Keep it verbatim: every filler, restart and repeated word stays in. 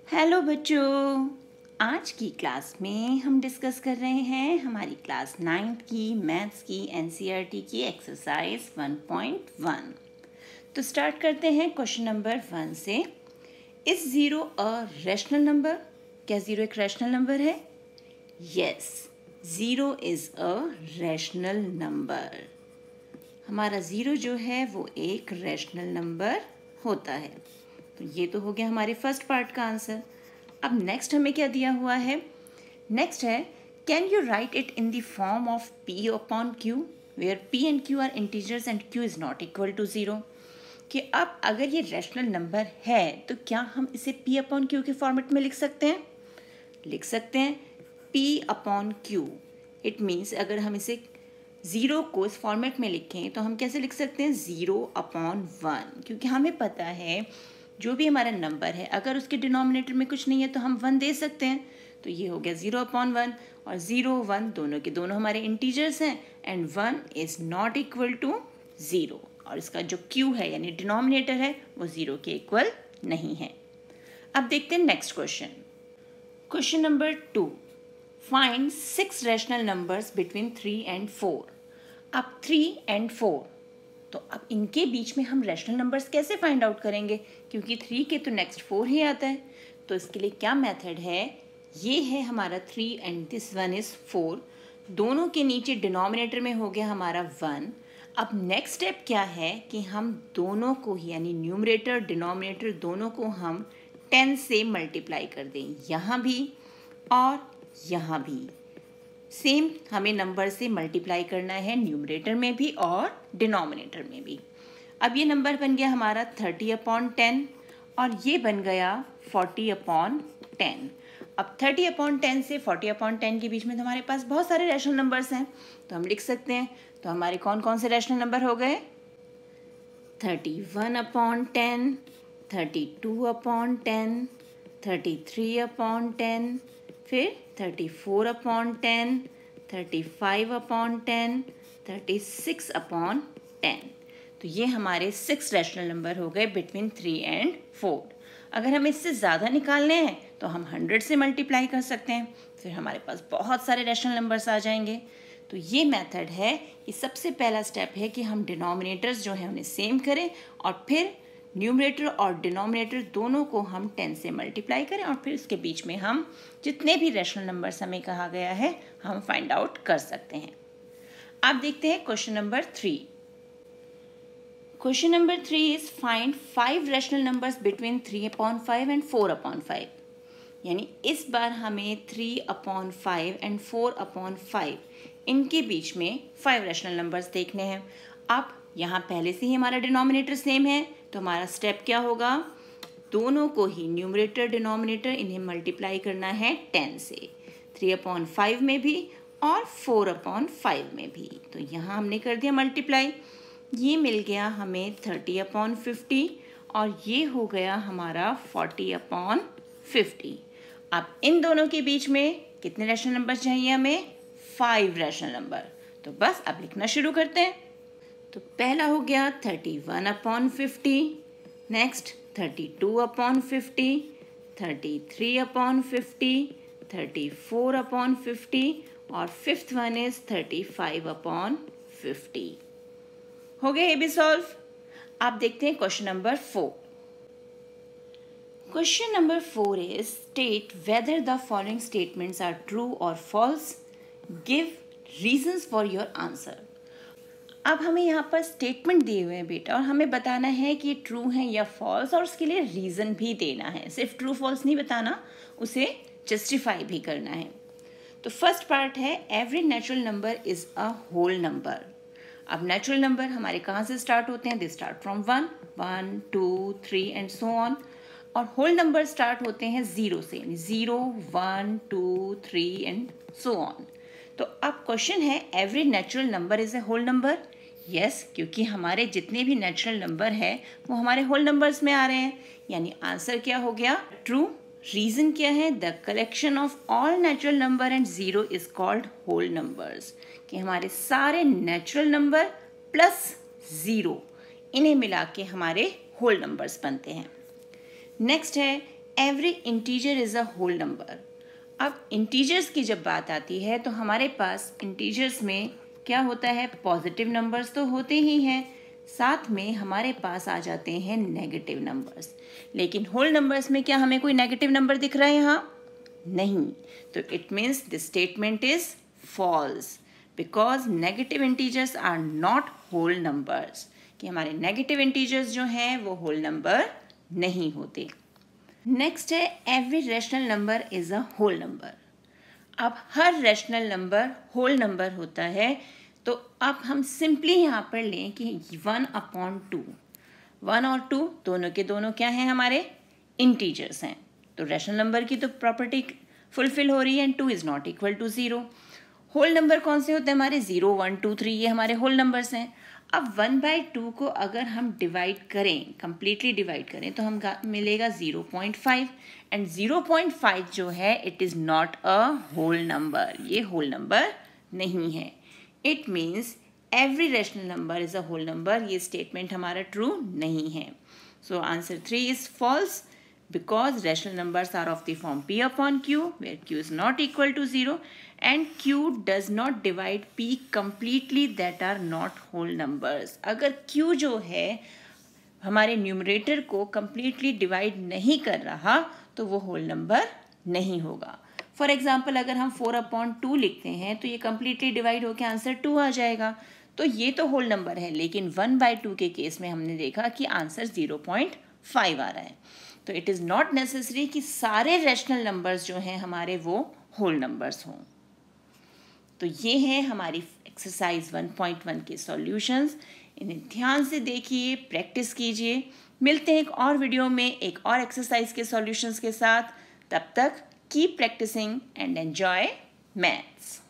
Hello बच्चों, आज की क्लास में हम डिस्कस कर रहे हैं हमारी क्लास नाइन्थ की मैथ्स की एनसीईआरटी की एक्सरसाइज वन पॉइंट वन। तो स्टार्ट करते हैं क्वेश्चन नंबर वन से। Is zero a rational number? क्या ज़ीरो एक रैशनल नंबर है? Yes, zero is a rational number. हमारा ज़ीरो जो है वो एक रैशनल नंबर होता है। तो ये तो हो गया हमारे फर्स्ट पार्ट का आंसर। अब नेक्स्ट हमें क्या दिया हुआ है? नेक्स्ट है, can you write it in the form of P upon Q where P and Q are integers and Q is not equal to zero. कि अब अगर ये रैशनल नंबर है तो क्या हम इसे पी अपॉन क्यू के फॉर्मेट में लिख सकते हैं? लिख सकते हैं। P upon Q, it means अगर हम इसे ज़ीरो को इस फॉर्मेट में लिखें तो हम कैसे लिख सकते हैं? ज़ीरो अपॉन वन, क्योंकि हमें पता है जो भी हमारा नंबर है अगर उसके डिनोमिनेटर में कुछ नहीं है तो हम वन दे सकते हैं। तो ये हो गया ज़ीरो अपॉन वन, और ज़ीरो वन दोनों के दोनों हमारे इंटीजर्स हैं and one is not equal to zero, और इसका जो क्यू है यानी डिनोमिनेटर है वो ज़ीरो के इक्वल नहीं है। अब देखते हैं next question. Question number two, find six rational numbers between three and four. अब थ्री एंड फोर, तो अब इनके बीच में हम रैशनल नंबर्स कैसे फाइंड आउट करेंगे? क्योंकि थ्री के तो नेक्स्ट फोर ही आता है। तो इसके लिए क्या मेथड है? ये है हमारा three and this one is four, दोनों के नीचे डिनोमिनेटर में हो गया हमारा वन। अब नेक्स्ट स्टेप क्या है कि हम दोनों को ही यानी न्यूमरेटर डिनोमिनेटर दोनों को हम टेन से मल्टीप्लाई कर दें, यहाँ भी और यहाँ भी। सेम हमें नंबर से मल्टीप्लाई करना है न्यूमरेटर में भी और डिनोमिनेटर में भी। अब ये नंबर बन गया हमारा थर्टी अपॉन टेन और ये बन गया फोर्टी अपॉन टेन। अब थर्टी अपॉन टेन से फोर्टी अपॉन टेन के बीच में तो हमारे पास बहुत सारे रैशनल नंबर्स हैं, तो हम लिख सकते हैं। तो हमारे कौन कौन से रैशनल नंबर हो गए? Thirty one upon ten, thirty two upon ten, thirty three upon ten, फिर thirty four upon ten, thirty five upon ten, thirty six upon ten. तो ये हमारे सिक्स रैशनल नंबर हो गए बिटवीन थ्री एंड फोर। अगर हमें इससे ज़्यादा निकालने हैं तो हम हंड्रेड से मल्टीप्लाई कर सकते हैं, फिर हमारे पास बहुत सारे रैशनल नंबर्स आ जाएंगे। तो ये मेथड है कि सबसे पहला स्टेप है कि हम डिनोमिनेटर्स जो हैं उन्हें सेम करें और फिर न्यूमरेटर और डिनोमिनेटर दोनों को हम टेन से मल्टीप्लाई करें और फिर इसके बीच में हम जितने भी रैशनल नंबर्स हमें कहा गया है हम फाइंड आउट कर सकते हैं। अब देखते हैं question number three. Question number three is find five rational numbers between three upon five and four upon five. यानी इस बार हमें three upon five and four upon five इनके बीच में फाइव रैशनल नंबर्स देखने हैं। अब यहाँ पहले से ही हमारा डिनोमिनेटर सेम है, तो हमारा स्टेप क्या होगा? दोनों को ही न्यूमरेटर डिनोमिनेटर इन्हें मल्टीप्लाई करना है टेन से, थ्री अपॉन फाइव में भी और फोर अपॉन फाइव में भी। तो यहाँ हमने कर दिया मल्टीप्लाई, ये मिल गया हमें थर्टी अपॉन फिफ्टी और ये हो गया हमारा फोर्टी अपॉन फिफ्टी। अब इन दोनों के बीच में कितने रैशनल नंबर चाहिए हमें? Five rational number. तो बस अब लिखना शुरू करते हैं। तो पहला हो गया thirty one upon fifty, next thirty two upon fifty, thirty three upon fifty, thirty four upon fifty और fifth one is thirty five upon fifty. हो गया ये भी सॉल्व। आप देखते हैं question number four. Question number four is state whether the following statements are true और false, give reasons for your answer. अब हमें यहाँ पर स्टेटमेंट दिए हुए हैं बेटा और हमें बताना है कि ट्रू है या फॉल्स, और उसके लिए रीज़न भी देना है। सिर्फ ट्रू फॉल्स नहीं बताना, उसे जस्टिफाई भी करना है। तो फर्स्ट पार्ट है every natural number is a whole number. अब नेचुरल नंबर हमारे कहाँ से स्टार्ट होते हैं? They start from one, one two three and so on. और होल नंबर स्टार्ट होते हैं ज़ीरो से, यानी zero one two three and so on. तो अब क्वेश्चन है every natural number is a whole number. Yes, क्योंकि हमारे जितने भी नेचुरल नंबर है वो हमारे होल नंबर्स में आ रहे हैं, यानी आंसर क्या हो गया? ट्रू। रीज़न क्या है? The collection of all natural number and zero is called whole numbers. कि हमारे सारे नेचुरल नंबर प्लस ज़ीरो इन्हें मिला के हमारे होल नंबर्स बनते हैं। नेक्स्ट है every integer is a whole number. अब इंटीजर्स की जब बात आती है तो हमारे पास इंटीजर्स में क्या होता है, पॉजिटिव नंबर्स तो होते ही हैं, साथ में हमारे पास आ जाते हैं नेगेटिव नंबर्स। लेकिन होल नंबर्स में क्या हमें कोई नेगेटिव नंबर दिख रहा है यहाँ? नहीं। तो it means the statement is false because negative integers are not whole numbers, कि हमारे नेगेटिव इंटीजर्स जो हैं वो होल नंबर नहीं होते। नेक्स्ट है every rational number is a whole number. अब हर रैशनल नंबर होल नंबर होता है, तो अब हम सिंपली यहाँ पर लें कि वन अपॉन टू, वन और टू दोनों के दोनों क्या हैं, हमारे इंटीजर्स हैं, तो रैशनल नंबर की तो प्रॉपर्टी फुलफिल हो रही है, and two is not equal to zero. Whole number कौन से होते हैं हमारे, ज़ीरो वन टू थ्री, ये हमारे होल नंबर्स हैं। अब वन बाई टू को अगर हम डिवाइड करें, कंप्लीटली डिवाइड करें, तो हम मिलेगा zero point five, and zero point five जो है it is not a whole number, ये होल नंबर नहीं है। It means every rational number is a whole number, ये स्टेटमेंट हमारा ट्रू नहीं है। So answer three is false because rational numbers are of the form p upon q where q is not equal to zero and q does not divide p completely, that are not whole numbers। अगर q जो है हमारे numerator को completely divide नहीं कर रहा तो वो whole number नहीं होगा। फॉर एग्जाम्पल अगर हम फोर अपॉन टू लिखते हैं तो ये completely divide होकर आंसर टू आ जाएगा, तो ये तो होल नंबर है। लेकिन वन बाई टू के केस में हमने देखा कि आंसर ज़ीरो पॉइंट फाइव आ रहा है, तो इट इज़ नॉट नेसेसरी कि सारे रैशनल नंबर्स जो हैं हमारे वो होल नंबर्स हों। तो ये है हमारी एक्सरसाइज वन पॉइंट वन के सॉल्यूशंस। इन्हें ध्यान से देखिए, प्रैक्टिस कीजिए। मिलते हैं एक और वीडियो में एक और एक्सरसाइज के सॉल्यूशंस के साथ। तब तक keep practising and enjoy maths.